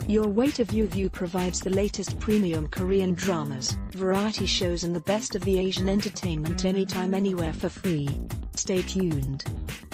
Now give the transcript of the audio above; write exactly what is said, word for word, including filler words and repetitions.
Your Way to View View provides the latest premium Korean dramas, variety shows and the best of the Asian entertainment anytime anywhere for free. Stay tuned.